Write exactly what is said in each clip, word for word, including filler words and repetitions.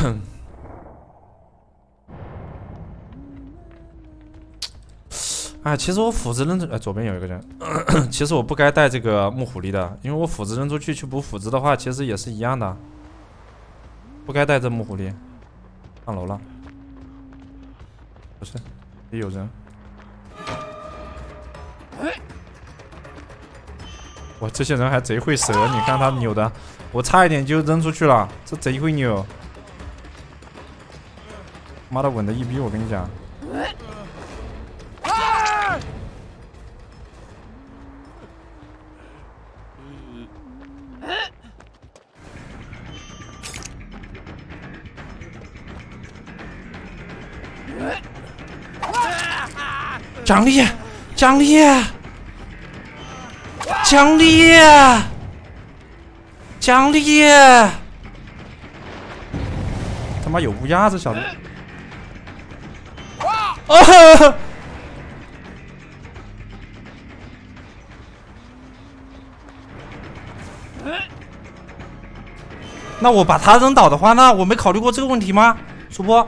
哎，其实我斧子扔出，哎，左边有一个人。其实我不该带这个木狐狸的，因为我斧子扔出去去补斧子的话，其实也是一样的。不该带这木狐狸。上楼了。不是，也有人。哇，这些人还贼会折，你看他扭的，我差一点就扔出去了，这贼会扭。妈的，稳的一逼，我跟你讲。 奖励，奖励，奖励，奖励！他妈有乌鸦，这小子！啊！那我把他扔倒的话，那我没考虑过这个问题吗？主播，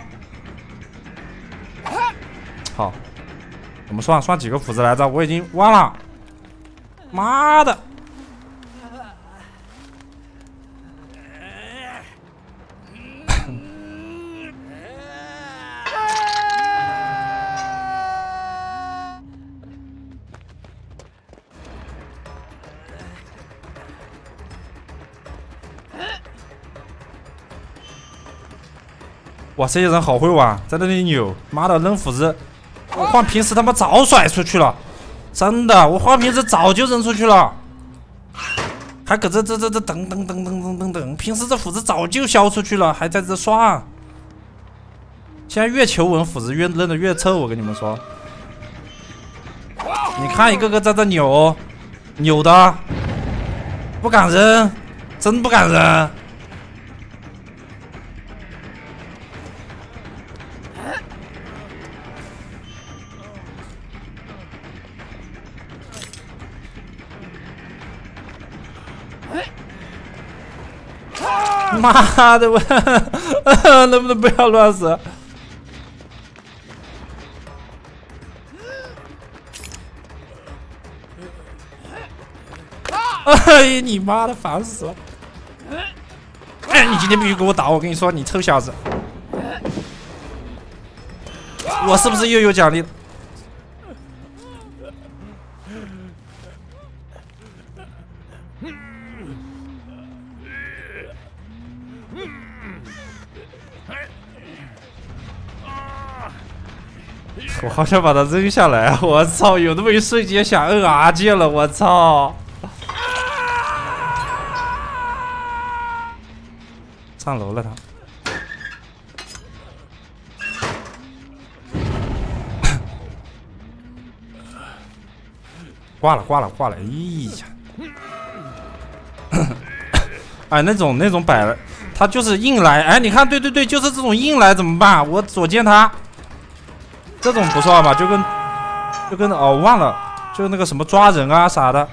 好。 怎么算？算几个斧子来着？我已经忘了。妈的！哇，这些人好会玩，在那里扭，妈的，扔斧子。 我换平时他妈早甩出去了，真的，我换平时早就扔出去了，还搁这这这这等等等等等等等，平时这斧子早就削出去了，还在这刷。现在越求稳，斧子越扔的越臭，我跟你们说。你看一个个在这扭，扭的，不敢扔，真不敢扔。 妈的，我能不能不要乱死？哎，你妈的，烦死了！哎，你今天必须给我打！我跟你说，你臭小子，我是不是又有奖励？ 我好想把它扔下来！我操，有那么一瞬间想摁 R 键了！我操！上楼了他。挂了，挂了，挂了！哎呀！哎，那种那种摆了，他就是硬来。哎，你看，对对对，就是这种硬来怎么办？我左键他。 这种不算吧，就跟就跟哦忘了，就那个什么抓人啊啥的。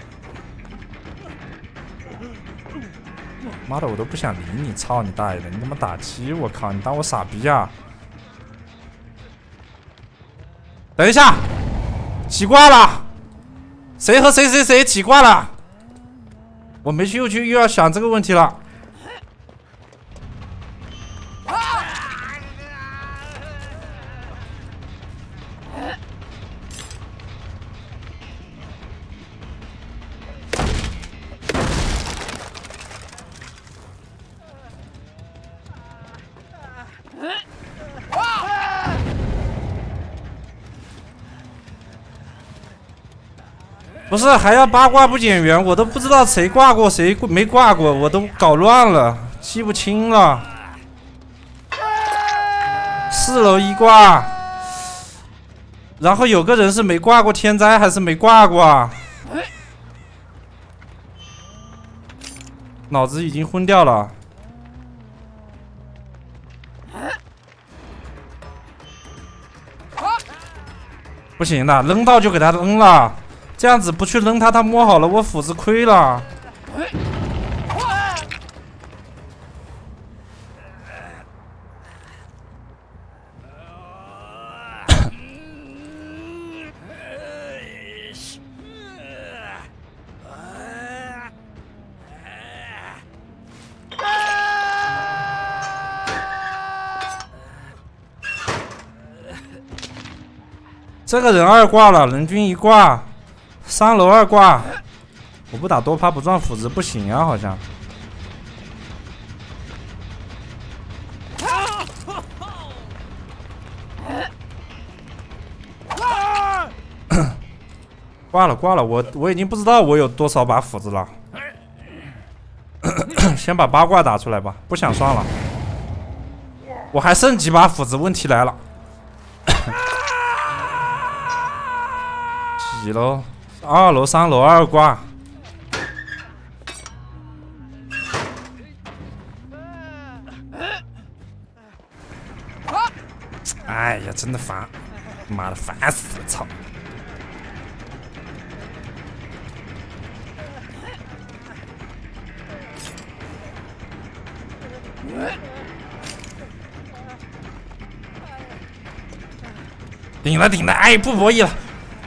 妈的，我都不想理你，操你大爷的！你他妈打击我靠！你当我傻逼啊？等一下，起挂了，谁和谁谁谁起挂了？我没去又去又要想这个问题了。 不是还要八卦不减员，我都不知道谁挂过谁没挂过，我都搞乱了，记不清了。四楼一挂，然后有个人是没挂过天灾，还是没挂过啊？脑子已经昏掉了。不行的，扔到就给他扔了。 这样子不去扔他，他摸好了，我斧子亏了。 这个人二挂了，人均一挂，三楼二挂。我不打多趴不赚斧子不行啊，好像。挂了挂了，我我已经不知道我有多少把斧子了。先把八卦打出来吧，不想算了。我还剩几把斧子？问题来了。几楼？二楼、三楼二挂。哎呀，真的烦！妈的，烦死了！操！顶了顶了，哎，不博弈了。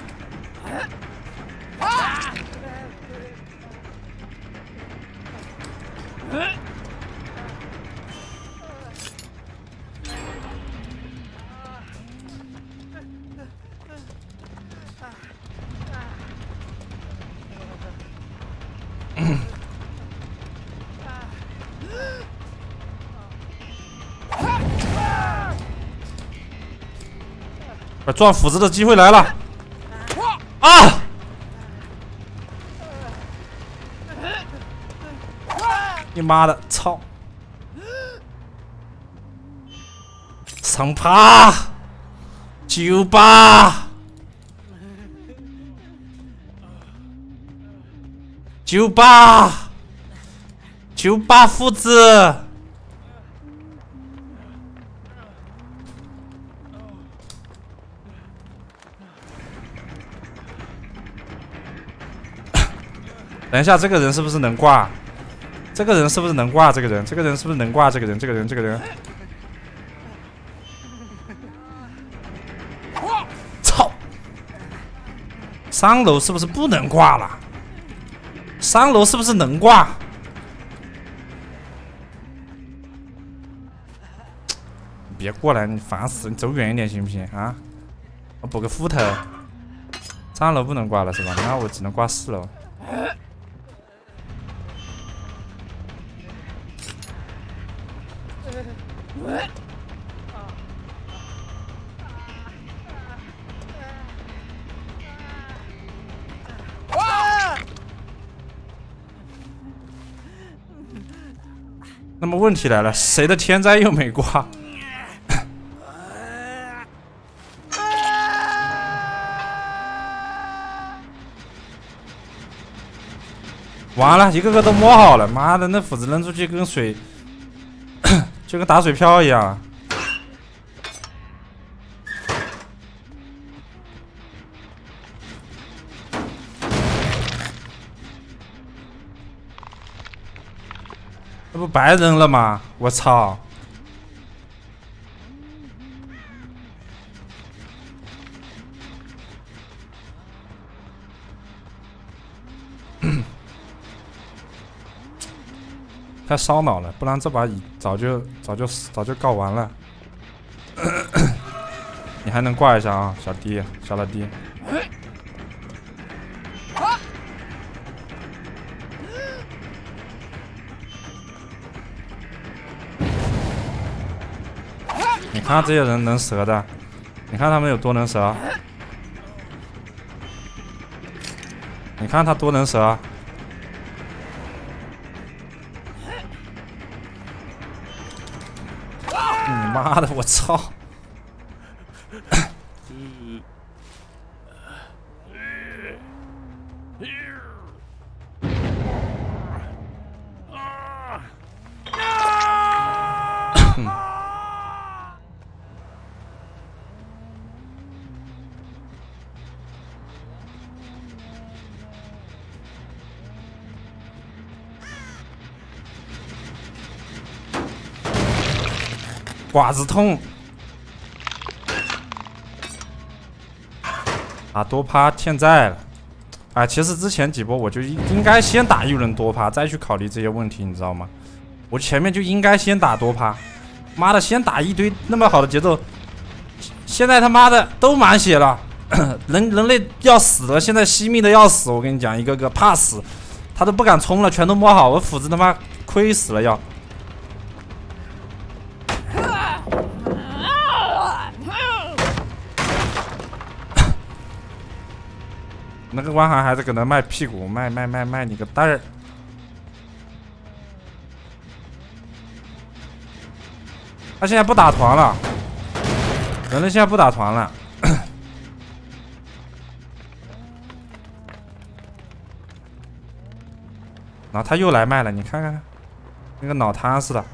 赚斧子的机会来了！啊！你妈的，操！上趴！九八！九八！九八斧子！等一下，这个人是不是能挂？这个人是不是能挂？这个人，这个人是不是能挂？这个人，这个人，这个人。操！三楼是不是不能挂了？三楼是不是能挂？别过来，你烦死！你走远一点行不行啊？我补个斧头。三楼不能挂了是吧？那我只能挂四楼。那么问题来了，谁的天灾又没挂？完了，一个个都摸好了，妈的，那斧子扔出去跟水，就跟打水漂一样。那不白扔了吗？我操！太烧脑了，不然这把早就早就早就告完了。你还能挂一下啊，小弟，小老弟。你看这些人能折的，你看他们有多能折。你看他多能折。你妈的，我操！寡子痛啊！多趴欠债了，哎，其实之前几波我就应该先打一轮多趴，再去考虑这些问题，你知道吗？我前面就应该先打多趴，妈的，先打一堆那么好的节奏，现在他妈的都满血了， 人人类要死了，现在惜命的要死，我跟你讲，一个个怕死，他都不敢冲了，全都摸好，我斧子他妈亏死了要。那个关寒还在搁那卖屁股，卖卖卖卖你个蛋儿！他现在不打团了，人类现在不打团了。然后他又来卖了，你看看，跟个脑瘫似的。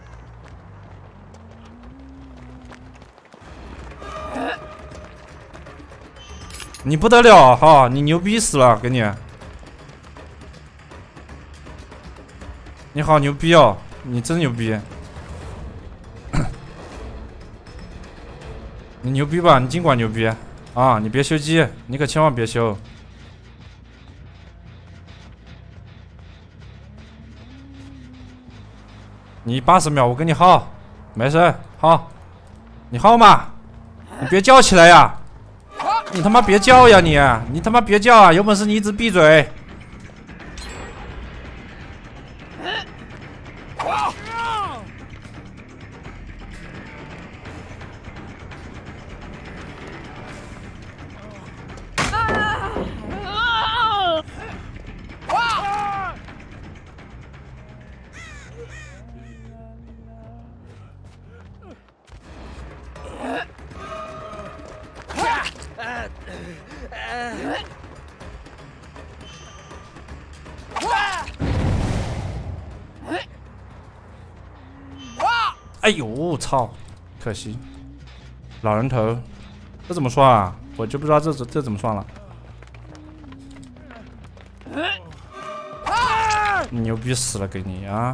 你不得了哈，你牛逼死了，给你。你好牛逼哦，你真牛逼。你牛逼吧？你尽管牛逼啊！你别修机，你可千万别修。你八十秒，我跟你耗，没事，耗。你耗嘛？你别叫起来呀！你他妈别叫呀你！你他妈别叫啊！有本事你一直闭嘴！哎呦，操！可惜，老人头，这怎么算啊？我就不知道这这怎么算了。你牛逼死了，给你啊！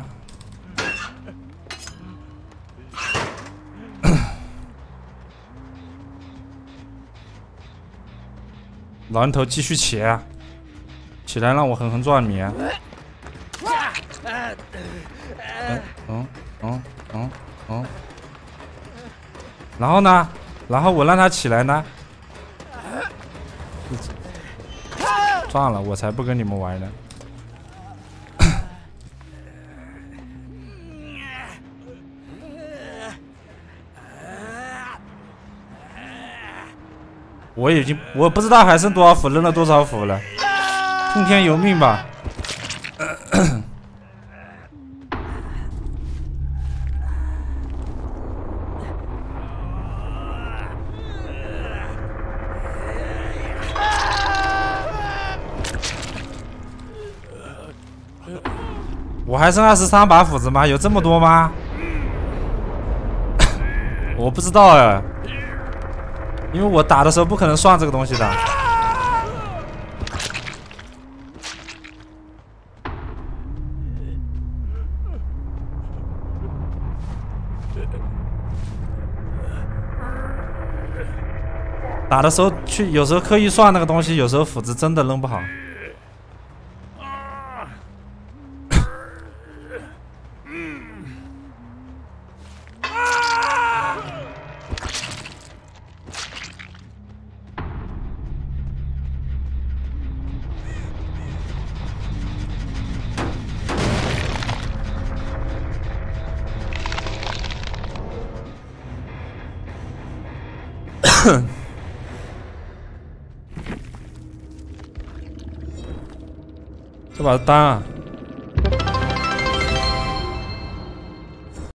老人头继续起，起来让我狠狠撞你！嗯嗯嗯嗯嗯。然后呢？然后我让他起来呢？撞了，我才不跟你们玩呢！我已经我不知道还剩多少斧，扔了多少斧了，听天由命吧。我还剩二十三把斧子吗？有这么多吗？我不知道哎。因为我打的时候不可能算这个东西的。打的时候去，有时候刻意算那个东西，有时候斧子真的扔不好。这把单啊！